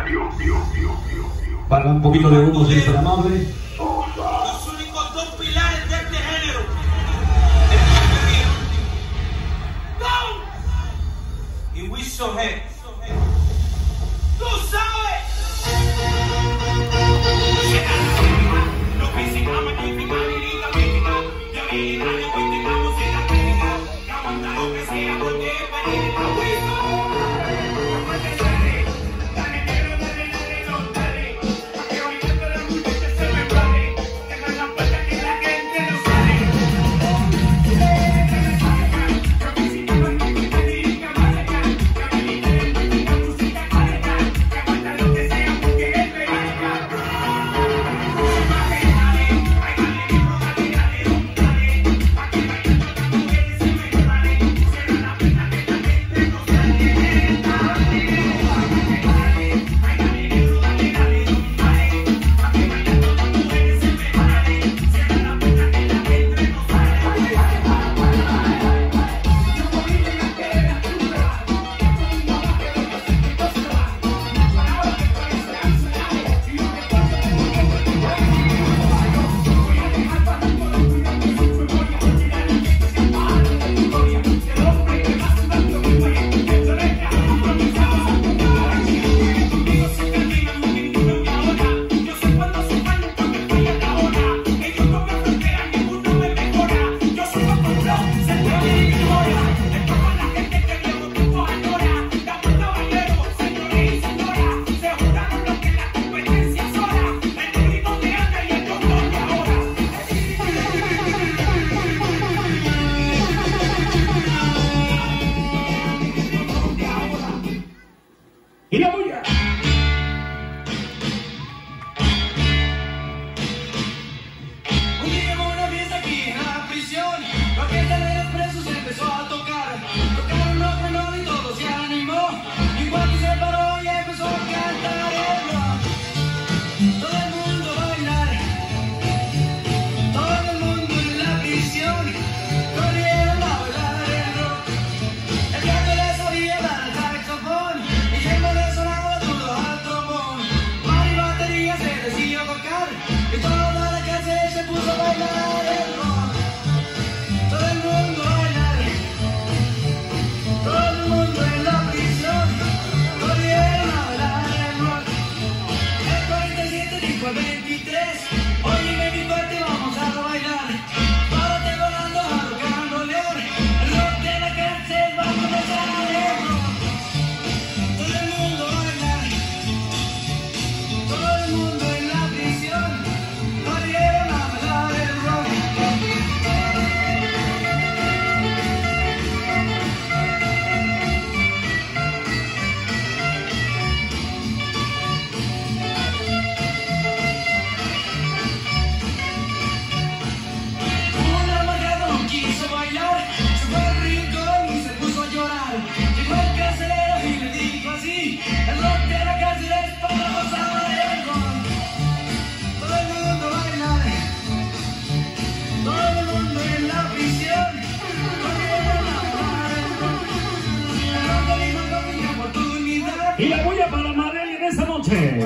Para un poquito de humo, si es tan amable. Los únicos dos pilares de este género. ¡No! Y Wiso G. ¡Tú sabes! Lo que se llama magnífica, lírica, mítica, de original y mítica, música crítica, que aguanta lo que sea porque es verídica. ¡Y la bulla! Un día hubo una fiesta aquí en la prisión. La fiesta de los presos empezó a tocar. Tocaron los frenos y todo se animó. Y Juan se paró y empezó a cantar el rock. Todo el mundo a bailar. Todo el mundo en la prisión corrieron a bailar el rock. El gato le sabía dar el saxofón. Y siempre le sonaba duro al trombón. Mari batería se decidió tocar. Y toda la cárcel se puso a bailar el rock. Todo el mundo a bailar. Todo el mundo en la prisión corrieron a bailar el rock. El 47 dijo el 23. Oye, mi parte, vamos a bailar. Párate volando a rock and rollear. El rock de la cárcel va a comenzar el rock. Todo el mundo a bailar. Todo el mundo en la prisión corrieron a bailar el rock. Un amargado no quiso bailar, se fue al rincón y se puso a llorar. Llegó el carcelero y le dijo así: el rock de la cárcel es para gozar el rock. Todo el mundo a bailar. Todo el mundo en la prisión corrieron a bailar el rock. El rock de Lima con mi oportunidad. ¡Y la bulla para Marely en esta noche!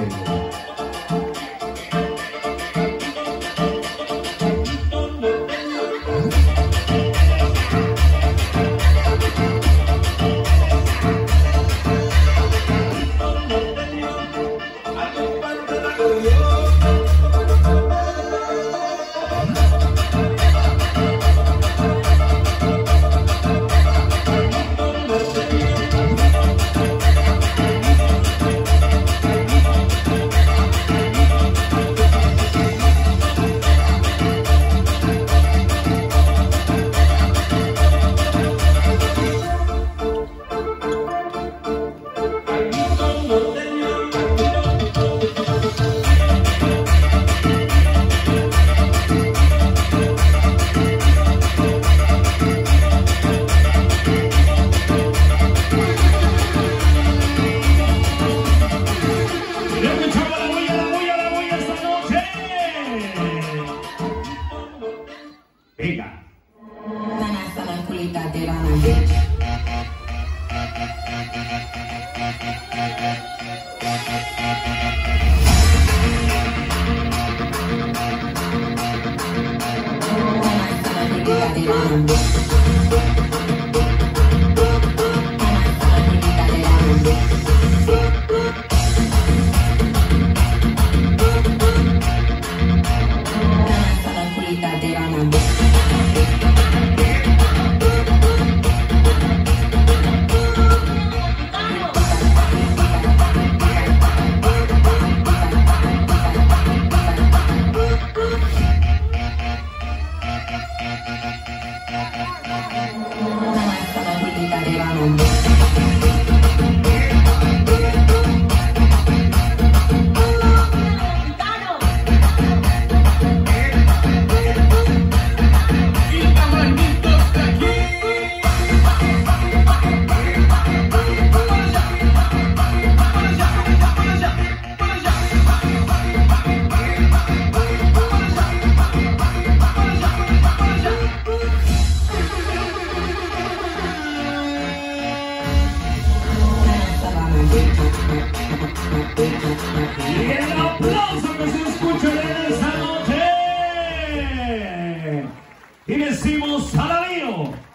y decimos alabío.